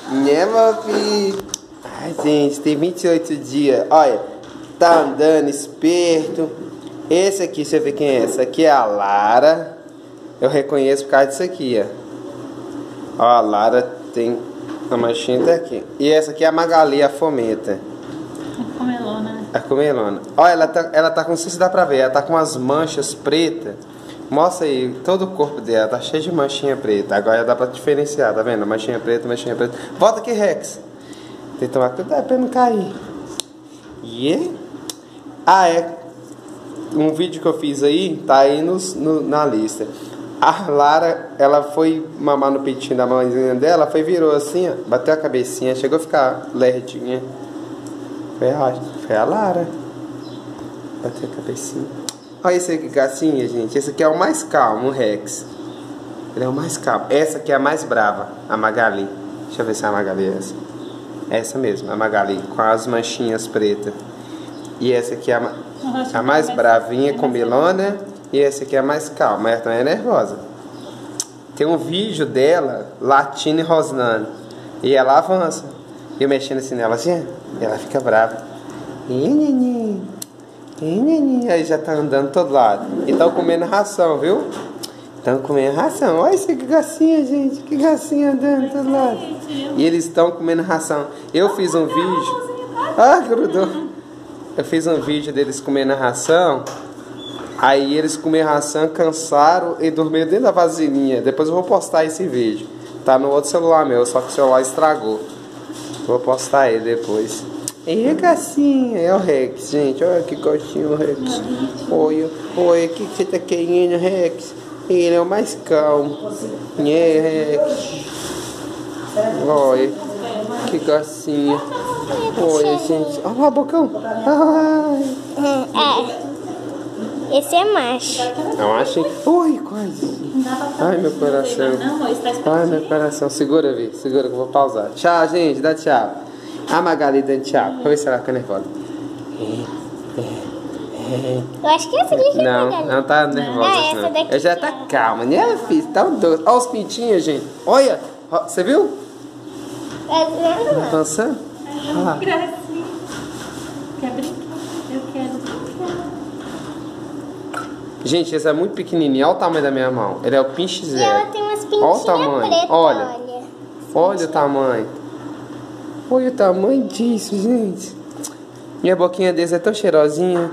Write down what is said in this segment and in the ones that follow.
Né, meu filho? Ai, gente, tem 28 dias. Olha, tá andando esperto. Esse aqui, deixa eu ver quem é. Essa aqui é a Lara. Eu reconheço por causa disso aqui, ó. Ó, a Lara tem a manchinha até aqui. E essa aqui é a Magali, a Fomenta. A comelona. A comelona. Olha, ela tá com, não sei se dá pra ver, ela tá com as manchas pretas. Mostra aí, todo o corpo dela tá cheio de manchinha preta. Agora dá pra diferenciar, tá vendo? Manchinha preta, manchinha preta. Volta aqui, Rex. Tem que tomar cuidado pra não cair. Yeah. Ah, é. Um vídeo que eu fiz aí, tá aí na lista. A Lara, ela foi mamar no peitinho da mãezinha dela, virou assim, ó, bateu a cabecinha, chegou a ficar lerdinha. Foi a Lara. Bateu a cabecinha. Olha esse aqui, gacinha, gente. Esse aqui é o mais calmo, o Rex. Ele é o mais calmo. Essa aqui é a mais brava, a Magali. Deixa eu ver se a Magali é essa. Essa mesmo, a Magali, com as manchinhas pretas. E essa aqui é a mais bravinha, comelona. E essa aqui é a mais calma, ela também é nervosa. Tem um vídeo dela latindo e rosnando. E ela avança. E eu mexendo assim nela, assim, ela fica brava. Aí já tá andando todo lado. E estão comendo ração, viu? Estão comendo ração. Olha isso, que gracinha, gente. Que gracinha andando todo lado. E eles estão comendo ração. Eu fiz um vídeo. Ah, grudou. Eu fiz um vídeo deles comendo ração. Aí eles comeram ração, cansaram e dormiram dentro da vasilhinha. Depois eu vou postar esse vídeo. Tá no outro celular meu, só que o celular estragou. Vou postar ele depois. E gracinha, é o Rex, gente. Olha que gostinho o Rex. Oi, o que você tá querendo, Rex? Ele é o mais calmo. É, Rex. Olha, que gracinha. Oi, gente. Olha lá, bocão. Ai. Esse é macho. É macho? Oi, quase. Ai, meu coração. Ai, meu coração. Segura, Vi. Segura que eu vou pausar. Tchau, gente. Dá tchau. A Magali dando tchau. Deixa eu ver se ela fica nervosa. Eu acho que essa aqui é a Magali. Não tá nervosa. Não, essa daqui. Eu já tá calma, né, filho? Tá doido. Olha os pintinhos, gente. Olha. Você viu? Tá dançando? Olha lá. Gracinha. Quer brincar? Eu quero brincar. Gente, esse é muito pequenininho. Olha o tamanho da minha mão. Ele é o pinche E zero. ela tem umas pintinhas Olha o tamanho. pretas, Olha. Olha o tamanho. Olha o tamanho disso, gente. Minha boquinha deles é tão cheirosinha.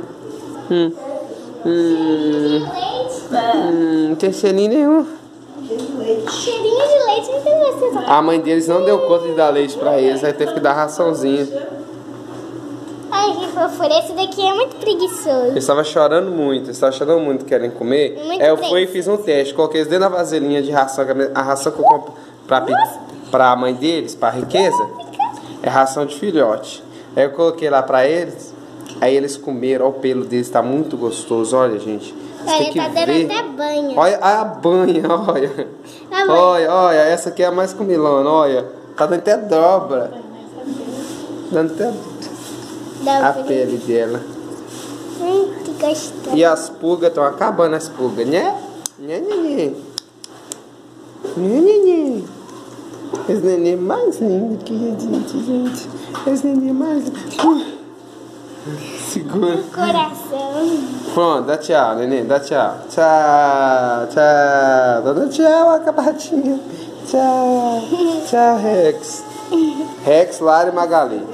Não tem cheirinho nenhum. Cheirinho de leite, não tem gosto. A mãe deles não deu conta de dar leite pra eles. Aí teve que dar raçãozinha. Ai, que fofura. Esse daqui é muito preguiçoso. Eles estavam chorando muito. Eles estavam chorando muito, querem comer. Muito Aí eu fui e fiz um teste. Coloquei eles dentro da vasilhinha de ração. A ração que eu compro pra mãe deles, pra riqueza, é ração de filhote. Aí eu coloquei lá pra eles. Aí eles comeram. Olha o pelo deles, tá muito gostoso. Olha, gente. Olha, tá dando até banho. Olha a banha, olha. Olha, essa aqui é a mais comilona, olha. Tá dando até dobra. Dando até a pele dela. Que gostoso. E as pulgas estão acabando, as pulgas, né? Esse neném mais lindo que a gente. Esse neném mais lindo. Segura. No coração. Pronto, dá tchau, neném, dá tchau. Tchau, tchau. Dá tchau, acabadinha. Tchau, tchau, Rex. Rex, Lara e Magali.